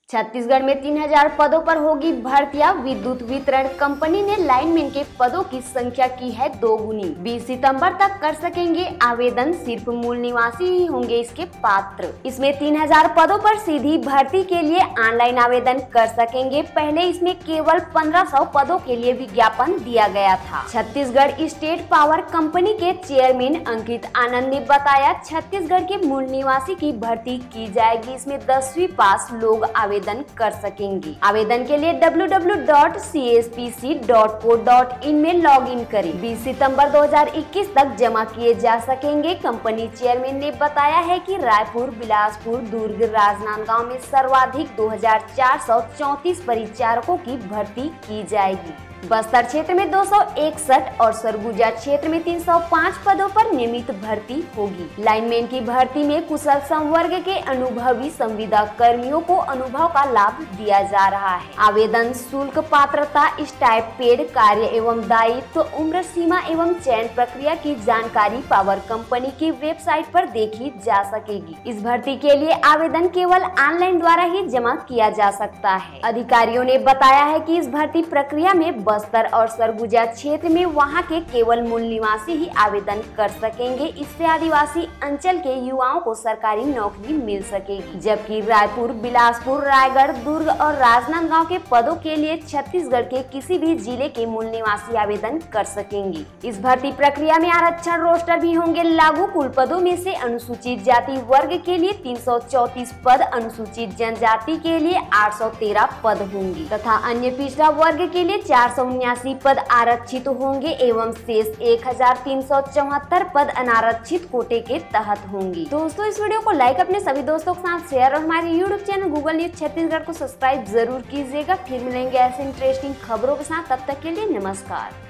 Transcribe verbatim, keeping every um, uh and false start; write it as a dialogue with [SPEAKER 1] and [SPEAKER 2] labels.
[SPEAKER 1] छत्तीसगढ़ में तीन हज़ार पदों पर होगी भर्तियां। विद्युत वितरण कंपनी ने लाइनमैन के पदों की संख्या की है दोगुनी। बीस सितंबर तक कर सकेंगे आवेदन, सिर्फ मूल निवासी ही होंगे इसके पात्र। इसमें तीन हज़ार पदों पर सीधी भर्ती के लिए ऑनलाइन आवेदन कर सकेंगे। पहले इसमें केवल पंद्रह सौ पदों के लिए विज्ञापन दिया गया था। छत्तीसगढ़ स्टेट पावर कंपनी के चेयरमैन अंकित आनंद ने बताया, छत्तीसगढ़ के मूल निवासी की भर्ती की जाएगी। इसमें दसवीं पास लोग आवेदन आवेदन कर सकेंगे। आवेदन के लिए W W W dot C S P C dot co dot in में लॉग इन करें। बीस सितंबर दो हज़ार इक्कीस तक जमा किए जा सकेंगे। कंपनी चेयरमैन ने बताया है कि रायपुर, बिलासपुर, दुर्ग, राजनांदगांव में सर्वाधिक दो हज़ार चार सौ चौंतीस परिचारकों की भर्ती की जाएगी। बस्तर क्षेत्र में दो सौ इकसठ और सरगुजा क्षेत्र में तीन सौ पाँच पदों पर नियमित भर्ती होगी। लाइनमैन की भर्ती में कुशल संवर्ग के अनुभवी संविदा कर्मियों को अनुभव का लाभ दिया जा रहा है। आवेदन शुल्क, पात्रता, स्टाइपेंड, कार्य एवं दायित्व, उम्र सीमा एवं चयन प्रक्रिया की जानकारी पावर कंपनी की वेबसाइट पर देखी जा सकेगी। इस भर्ती के लिए आवेदन केवल ऑनलाइन द्वारा ही जमा किया जा सकता है। अधिकारियों ने बताया है कि इस भर्ती प्रक्रिया में बस्तर और सरगुजा क्षेत्र में वहां के केवल मूल निवासी ही आवेदन कर सकेंगे। इससे आदिवासी अंचल के युवाओं को सरकारी नौकरी मिल सकेगी, जबकि रायपुर, बिलासपुर, रायगढ़, दुर्ग और राजनांदगांव के पदों के लिए छत्तीसगढ़ के किसी भी जिले के मूल निवासी आवेदन कर सकेंगे। इस भर्ती प्रक्रिया में आरक्षण रोस्टर भी होंगे लागू। कुल पदों में से अनुसूचित जाति वर्ग के लिए तीन सौ चौंतीस पद, अनुसूचित जनजाति के लिए आठ सौ तेरह पद होंगे तथा अन्य पिछड़ा वर्ग के लिए चार सौ उन्यासी पद आरक्षित होंगे एवं शेष एक हजार तीन सौ चौहत्तर पद अनारक्षित कोटे के तहत होंगे। दोस्तों, इस वीडियो को लाइक, अपने सभी दोस्तों के साथ शेयर और हमारे YouTube channel Google news Chhattisgarh को सब्सक्राइब जरूर कीजिएगा। फिर मिलेंगे ऐसे इंटरेस्टिंग खबरों के साथ, तब तक के लिए नमस्कार।